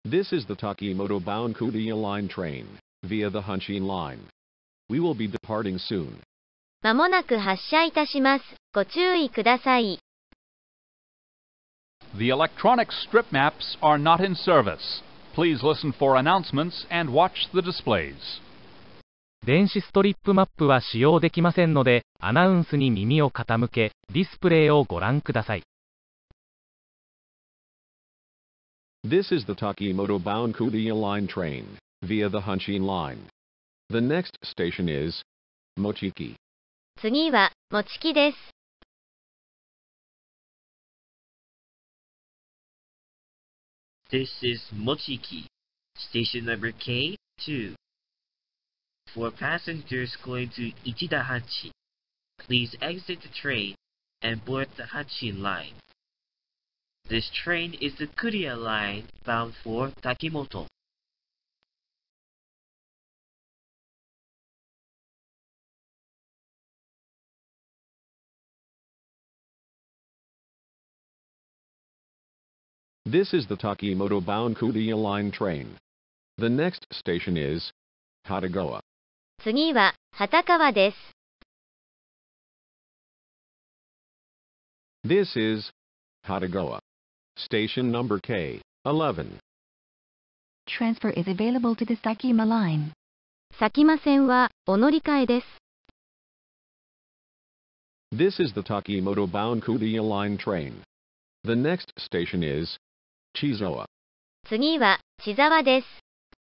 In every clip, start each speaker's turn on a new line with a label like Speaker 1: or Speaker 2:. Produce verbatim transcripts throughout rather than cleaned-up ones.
Speaker 1: This is the Takimoto-bound Kuriya Line train, via the Hanshin Line. We will be departing soon.
Speaker 2: まもなく発車いたします。ご注意ください。
Speaker 3: The electronic strip maps are not in service. Please listen for announcements and watch the displays.
Speaker 4: 電子ストリップマップは使用できませんので、アナウンスに耳を傾け、ディスプレイをご覧ください。
Speaker 1: This is the Takimoto-bound Kuriya Line train, via the Hanshin Line. The next station is Mochiki.
Speaker 2: 次は、もちきです。
Speaker 5: This is Mochiki, station number K two. For passengers going to Ichidahachi, please exit the train and board the Hanshin Line. This train is the Kuriya Line bound for Takimoto.
Speaker 1: This is the Takimoto-bound Kuriya Line train. The next station is Hatagoa.
Speaker 2: 次は、畑川です。
Speaker 1: This is Hatagoa. Station number K eleven.
Speaker 6: Transfer is available to the Sakima Line.
Speaker 2: 佐喜真線は、お乗り換えです。
Speaker 1: This is the Takimoto-bound Kuriya Line train. The next station is Chizoa.
Speaker 2: 次は、千沢です。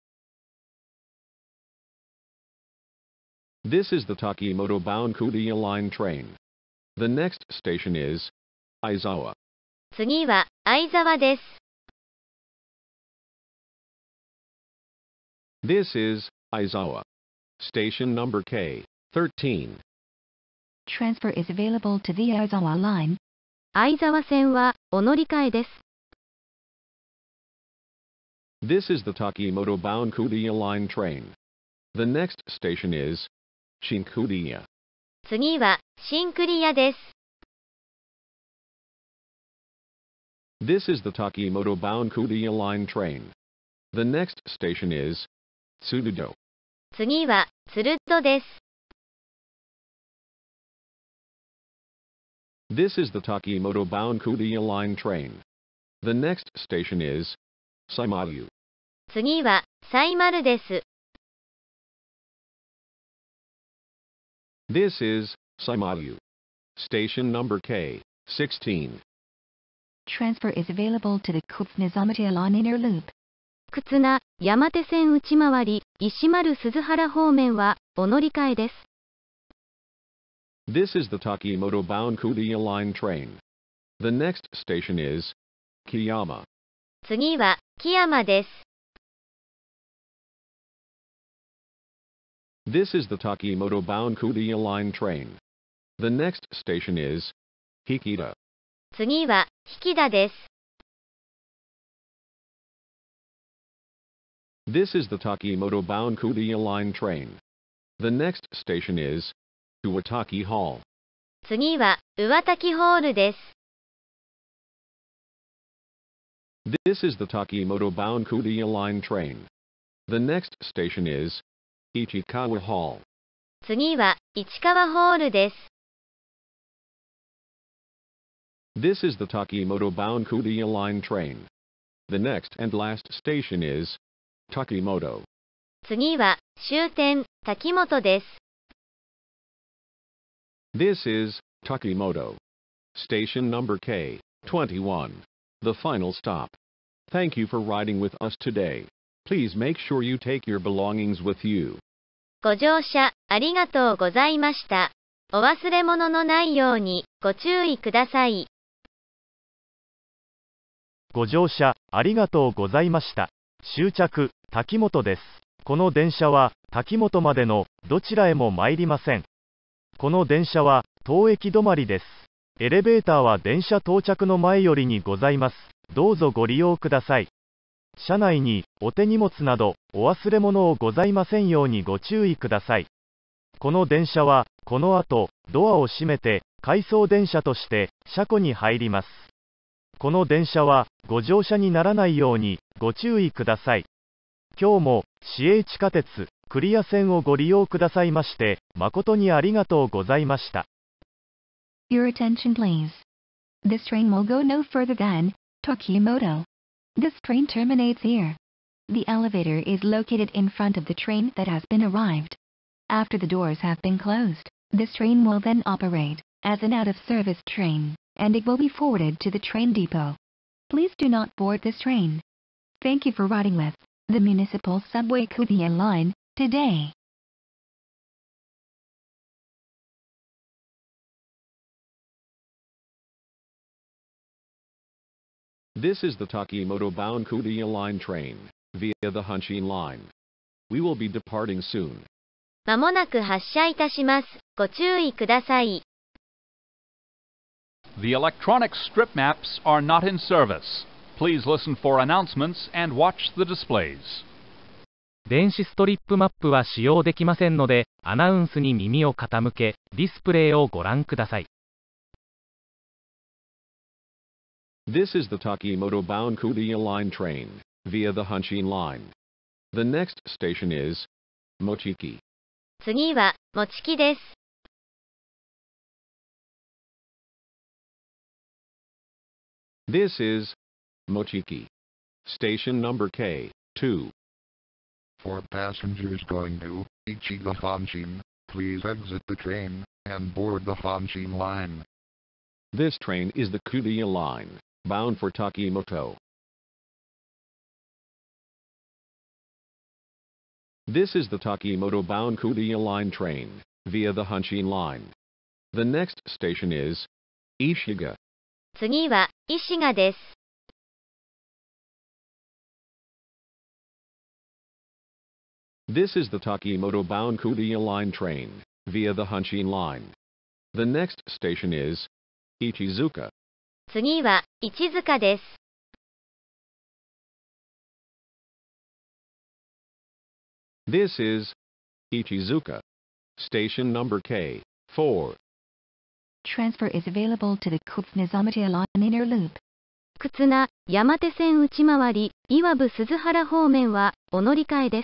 Speaker 1: This is the Takimoto-bound Kuriya Line train. The next station is Aizawa.
Speaker 2: 次は、相沢です。
Speaker 1: This is Aizawa. Station number K thirteen.
Speaker 6: Transfer is available to the Aizawa Line.
Speaker 2: 相沢線は、お乗り換えです。
Speaker 1: This is the Takimoto-bound Kuriya Line train. The next station is Shinkuriya.
Speaker 2: 次は、新栗屋です。
Speaker 1: This is the Takimoto-bound Kuriya Line train. The next station is Tsurudo.
Speaker 2: 次は、鶴戸です。
Speaker 1: This is the Takimoto-bound Kuriya Line train. The next station is Saimaru.
Speaker 2: 次は、西丸です。
Speaker 1: This is Saimaru. Station number K sixteen.
Speaker 6: Transfer is available to the Kutsuna-Zamate Line Inner Loop.
Speaker 2: 忽那、山手線内回り、石丸鈴原方面は、お乗り換えです。
Speaker 1: This is the Takimoto-bound Kuriya Line train. The next station is Kiyama.
Speaker 2: 次は、木山です。
Speaker 1: This is the Takimoto-bound Kuriya Line train. The next station is Hikida.
Speaker 2: 次は、引田です。
Speaker 1: This is the Takimoto-bound Kuriya Line train. The next station is Uwataki Hall.
Speaker 2: 次は、上滝ホールです。
Speaker 1: This is the Takimoto-bound Kuriya Line train. The next station is Ichikawa Hall.
Speaker 2: 次は、市川ホールです。
Speaker 1: This is the Takimoto-bound Kuriya Line train. The next and last station is Takimoto.
Speaker 2: 次は、終点、滝本です。
Speaker 1: This is Takimoto. Station number K twenty-one. The final stop. Thank you for riding with us today. Please make sure you take your belongings with you.
Speaker 2: ご乗車、ありがとうございました。お忘れ物のないように、ご注意ください。
Speaker 4: ご乗車、ありがとうございました。終着、滝本です。この電車は、滝本までの、どちらへも参りません。この電車は、当駅止まりです。エレベーターは電車到着の前よりにございます。どうぞご利用ください。車内に、お手荷物など、お忘れ物をございませんようにご注意ください。この電車は、この後、ドアを閉めて、回送電車として、車庫に入ります。 この電車はご乗車にならないようにご注意ください。今日も市営地下鉄クリア線をご利用くださいまして誠にありがとうございました。
Speaker 6: Your attention please. This train will go no further than Takimoto. This train terminates here. The elevator is located in front of the train that has been arrived. After the doors have been closed, this train will then operate as an out-of-service train, and it will be forwarded to the train depot. Please do not board this train. Thank you for riding with the Municipal Subway Kuriya Line today.
Speaker 1: This is the Takimoto-bound Kuriya Line train, via the Hanshin Line. We will be departing soon.
Speaker 2: まもなく発車いたします。ご注意ください。
Speaker 3: The electronic strip maps are not in service. Please listen for announcements and watch the displays.
Speaker 7: 電子ストリップマップは使用できませんので、アナウンスに耳を傾け、ディスプレイをご覧ください。
Speaker 1: This is the Takimoto-bound Kuriya Line train, via the Hanshin Line. The next station is Mochiki.
Speaker 2: 次は、もちきです。
Speaker 1: This is Mochiki. Station number K two.
Speaker 8: For passengers going to Ichigo Hanshin, please exit the train and board the Hanshin Line.
Speaker 1: This train is the Kuriya Line, bound for Takimoto. This is the Takimoto-bound Kuriya Line train, via the Hanshin Line. The next station is Ishiga.
Speaker 2: 次は、石賀です。
Speaker 1: This is the Takimoto-bound Kuriya Line train, via the Hanshin Line. The next station is Ichizuka.
Speaker 2: 次は、市塚です。
Speaker 1: This is Ichizuka. Station number K four.
Speaker 6: Transfer is available to the Kutsuzamate Line inner loop.
Speaker 2: 忽那、山手線内回り、岩部鈴原方面は、お乗り換えです。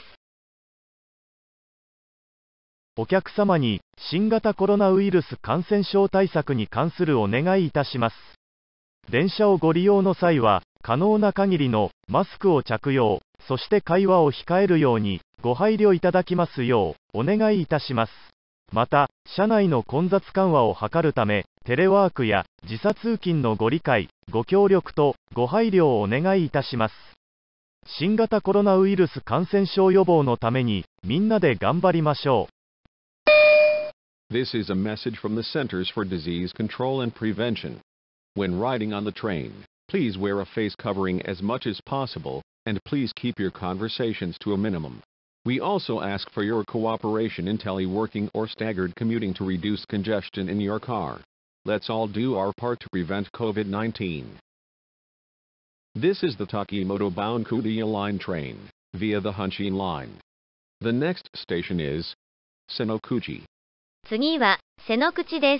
Speaker 4: お客様に新型コロナウイルス感染症対策に関するお願いいたします。電車をご利用の際は、可能な限りのマスクを着用、そして会話を控えるようにご配慮いただきますようお願いいたします。また、車内の混雑緩和を図るため、テレワークや時差通勤のご理解、ご協力とご配慮をお願いいたします。新型コロナウイルス感染症予防のためにみんなで頑張りましょう。
Speaker 1: This is a message from the Centers for Disease Control and Prevention. When riding on the train, please wear a face covering as much as possible, and please keep your conversations to a minimum. We also ask for your cooperation in teleworking or staggered commuting to reduce congestion in your car. Let's all do our part to prevent COVID nineteen. This is the Takimoto-bound Kuriya Line train, via the Hanshin Line. The next station is Senokuchi.
Speaker 2: 次は、瀬ノ口です。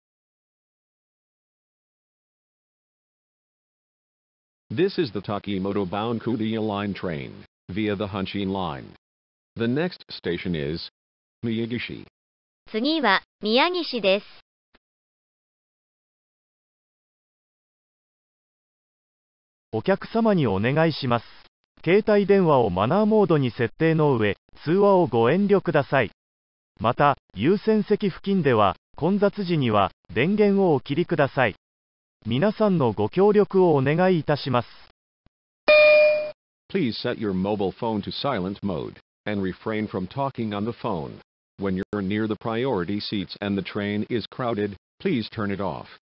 Speaker 1: This is the Takimoto-bound Kuriya Line train, via the Hanshin Line. The next station is Miyagishi.
Speaker 2: 次は、宮岸です。
Speaker 4: お客様にお願いします。携帯電話をマナーモードに設定の上、通話をご遠慮ください。また、優先席付近では、混雑時には電源をお切りください。皆さんのご協力をお願いいたします。
Speaker 1: Please set your mobile phone to silent mode, and refrain from talking on the phone. When you're near the priority seats and the train is crowded, please turn it off.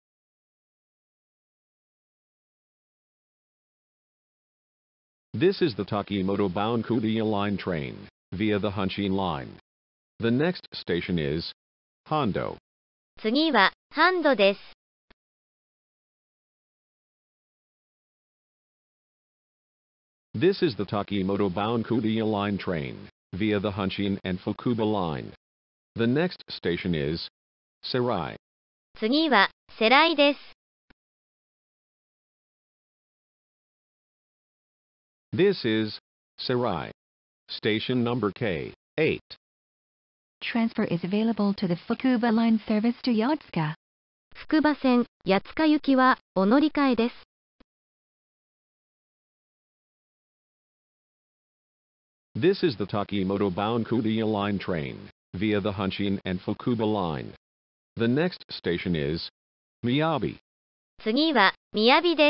Speaker 1: This is the Takimoto-bound Kuriya Line train, via the Hanshin Line. The next station is Hondo.
Speaker 2: 次は、ハンドです。
Speaker 1: This is the Takimoto-bound Kuriya Line train, via the Hanshin and Fukuba Line. The next station is Serai.
Speaker 2: 次は、セライです。
Speaker 1: This is Sarai. Station number K eight.
Speaker 6: Transfer is available to the Fukuba Line service to Yotsuka.
Speaker 2: 福場線、八塚行きは、お乗り換えです。
Speaker 1: This is the Takimoto-bound Kuriya Line train, via the Hanshin and Fukuba Line. The next station is Miyabi.
Speaker 2: 次は、雅です。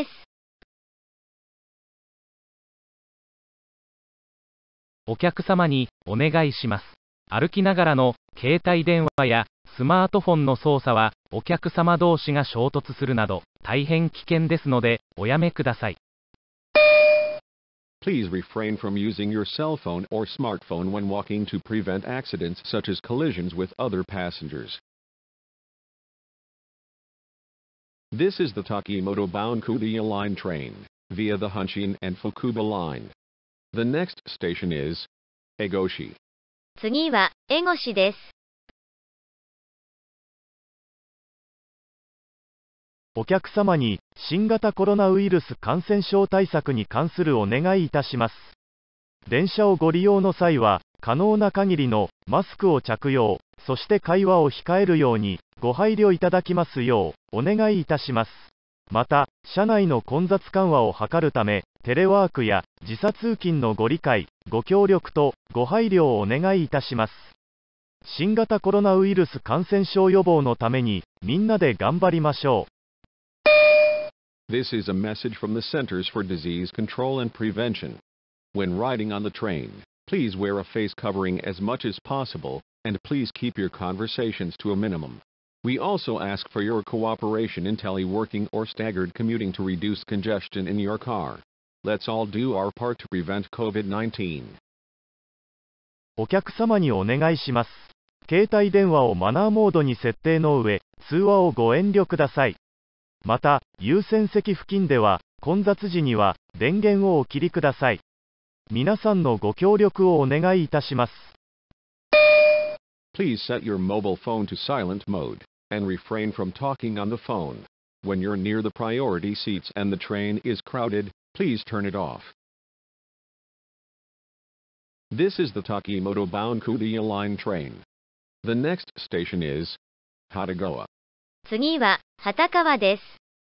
Speaker 7: お客様にお願いします。歩きながらの携帯電話やスマートフォンの操作はお客様同士が衝突するなど大変危険ですのでおやめください。
Speaker 1: Please refrain from using your cell phone or smartphone when walking to prevent accidents such as collisions with other passengers. This is the Takimoto-bound Kuriya Line train, via the Hanshin and Fukuba Line. The next station is Egoshi.
Speaker 2: 次は、江越です。
Speaker 4: お客様に新型コロナウイルス感染症対策に関するお願いいたします。電車をご利用の際は、可能な限りのマスクを着用、そして会話を控えるようにご配慮いただきますようお願いいたします。また、車内の混雑緩和を図るため、テレワークや時差通勤のご理解、ご協力とご配慮をお願いいたします。新型コロナウイルス感染症予防のためにみんなで頑張りましょう。
Speaker 1: This is a message from the Centers for Disease Control and Prevention. When riding on the train, please wear a face covering as much as possible, and please keep your conversations to a minimum. We also ask for your cooperation in teleworking or staggered commuting to reduce congestion in your car. Let's all do our part to prevent COVID nineteen.
Speaker 4: お客様にお願いします。携帯電話をマナーモードに設定の上、通話をご遠慮ください。また、優先席付近では、混雑時には電源をお切りください。皆さんのご協力をお願いいたします。
Speaker 1: Please set your mobile phone to silent mode, and refrain from talking on the phone. When you're near the priority seats and the train is crowded, please turn it off. This is the Takimoto-bound Kuriya Line train. The next station is Hatagoa.
Speaker 2: 次は、畑川です。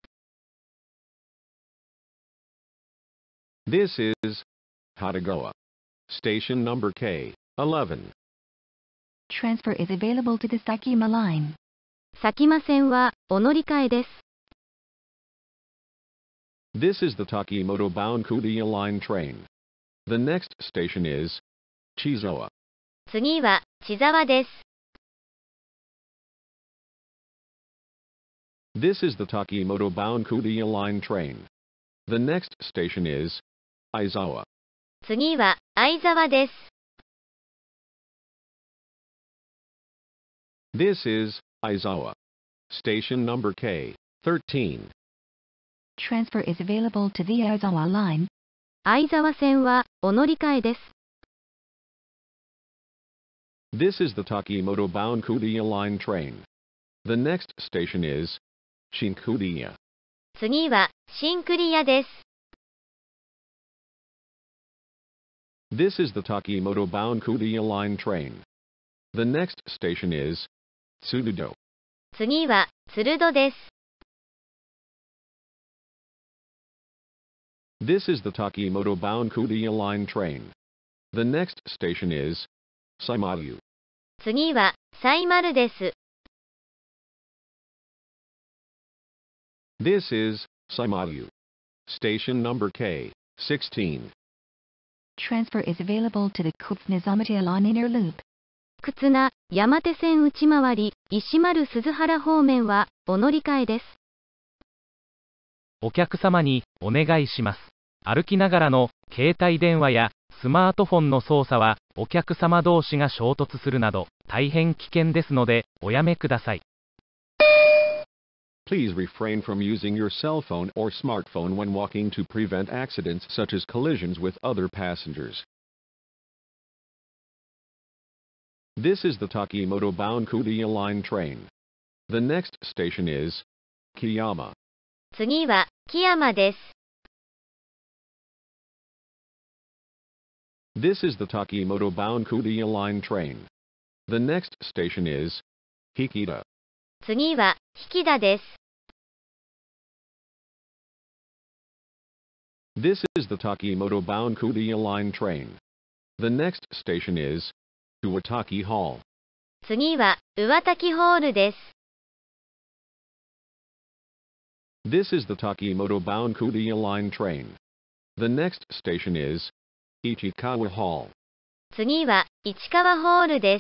Speaker 1: This is Hatagoa. Station number K eleven.
Speaker 6: Transfer is available to the Sakima Line.
Speaker 2: 佐喜眞線は、お乗り換えです。
Speaker 1: This is the Takimoto-bound Kuriya Line train. The next station is Chizawa.
Speaker 2: 次は、千沢です。
Speaker 1: This is the Takimoto-bound Kuriya Line train. The next station is Aizawa.
Speaker 2: 次は、相沢です。
Speaker 1: This is Aizawa. Station number K thirteen.
Speaker 6: Transfer is available to the Aizawa Line.
Speaker 2: 相沢線は、お乗り換えです。
Speaker 1: This is the Takimoto-bound Kuriya Line train. The next station is Shinkuriya.
Speaker 2: 次は、新栗屋です。
Speaker 1: This is the Takimoto-bound Kuriya Line train. The next station is Tsurudo.
Speaker 2: 次は、鶴戸です。
Speaker 1: This is the Takimoto-bound Kuriya Line train. The next station is Saimaru.
Speaker 2: 次は、西丸です。
Speaker 1: This is Saimaru. Station number K sixteen.
Speaker 6: Transfer is available to the Kutsune-Zamate Line Inner Loop.
Speaker 2: 忽那、山手線内回り、石丸鈴原方面は、お乗り換えです。
Speaker 7: お客様にお願いします。歩きながらの携帯電話やスマートフォンの操作はお客様同士が衝突するなど大変危険ですのでおやめください。
Speaker 1: Please refrain from using your cell phone or smartphone when walking to prevent accidents such as collisions with other passengers. This is the Takimoto-bound Kuriya Line train. The next station is Kiyama.
Speaker 2: 次は、木山です。
Speaker 1: This is the Takimoto-bound Kuriya Line train. The next station is Hikida.
Speaker 2: 次は、引田です。
Speaker 1: This is the Takimoto-bound Kuriya Line train. The next station is Uwatake Hall.
Speaker 2: 次は、上滝ホールです。
Speaker 1: This is the Takimoto-bound Kuriya Line train. The next station is Ichikawa Hall.
Speaker 2: 次は、市川ホールです。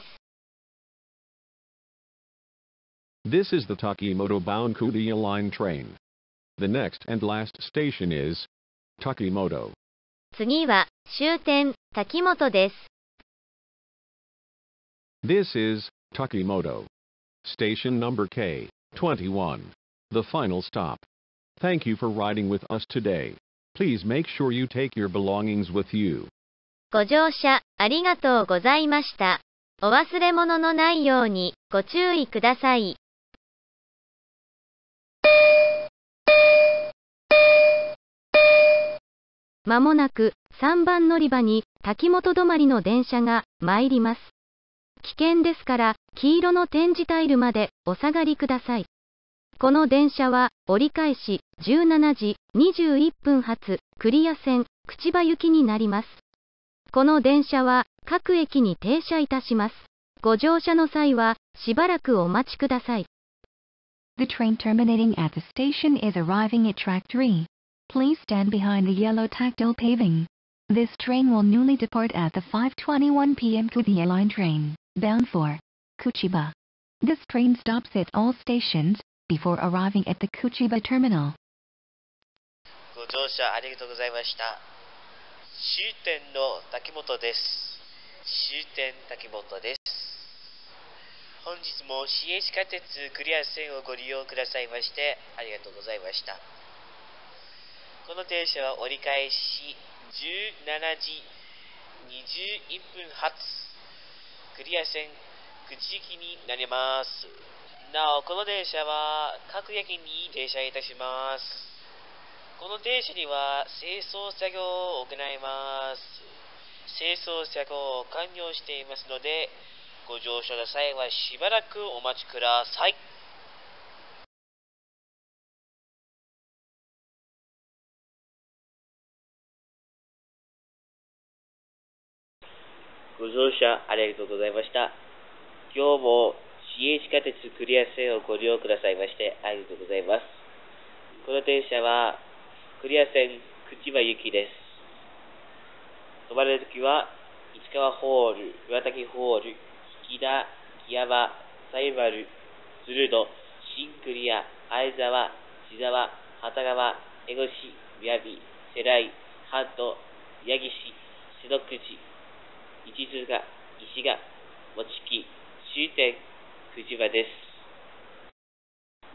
Speaker 1: This is the Takimoto-bound Kuriya Line train. The next and last station is Takimoto.
Speaker 2: 次は、終点、滝本です。
Speaker 1: This is Takimoto. Station number K twenty-one. The final stop. Thank you for riding with us today. Please make sure you take your belongings with you.
Speaker 2: ご乗車、ありがとうございました。お忘れ物のないように、ご注意ください。まもなく、さんばん乗り場に、滝本止まりの電車が、参ります。危険ですから、黄色の展示タイルまで、お下がりください。この電車は、折り返し、じゅうしちじにじゅういっぷん発、栗谷線、朽葉行きになります。この電車は、各駅に停車いたします。ご乗車の際は、しばらくお待ちください。
Speaker 6: The train terminating at the station is arriving at track three. Please stand behind the yellow tactile paving. This train will newly depart at the five twenty-one p m Kuriya Line train, bound for Kuchiba. This train stops at all stations, before arriving at the Kuchiba terminal.
Speaker 9: ご乗車ありがとうございました。終点の滝本です。終点滝本です。本日も市営地下鉄クリア線をご利用くださいましてありがとうございました。この電車は折り返しじゅうしちじにじゅういっぷん発クリア線口行きになります。なお、この電車は各駅に停車いたします。この電車には清掃作業を行います。清掃作業を完了していますので、ご乗車の際はしばらくお待ちください。ご乗車ありがとうございました。今日も市営地下鉄クリア線をご利用くださいましてありがとうございます。この電車はクリア線朽葉行きです。止まれるときは市川ホール、岩滝ホール、引田、木山、西丸、鶴戸、新栗谷、相沢、千沢、幡川、江越、宮城、世来、半島、八木市、瀬戸口、一鶴ヶ、石賀、もちき、終点、久慈場です。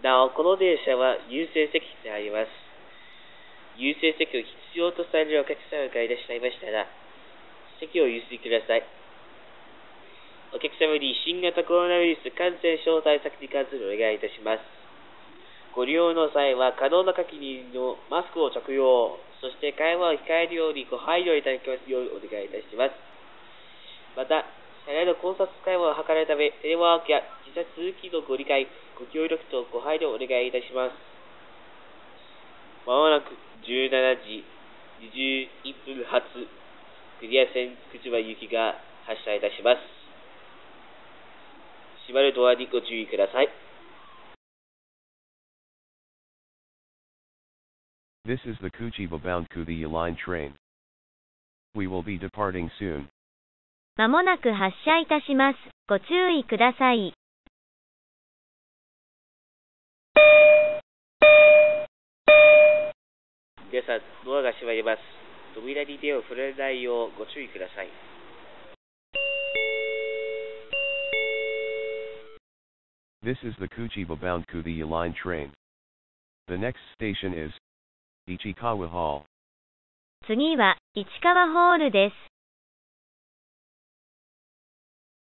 Speaker 9: なお、この電車は優先席であります。優先席を必要とされるお客様がいらっしゃいましたら、席をお譲りください。お客様に新型コロナウイルス感染症対策に関するお願いいたします。ご利用の際は可能な限りのマスクを着用、そして会話を控えるようにご配慮いただきますようお願いいたします。また、車内の考察会話を図るため、テレワークや時差通勤のご理解、ご協力とご配慮をお願いいたします。まもなくじゅうしちじにじゅういっぷん発、クリア線朽葉行きが発車いたします。閉まるドアにご注意ください。
Speaker 10: This is the Kuchiba-bound Kuriya Line train. We will be departing soon.
Speaker 2: まもなく発車いたします。ご注意ください。
Speaker 9: 皆さん、ドアが閉まります。扉に手を触れないようご注意ください。
Speaker 10: This is the Kuchiba-bound Kuriya Line train. The next station is Ichikawa Hall.
Speaker 2: 次は市川ホールです。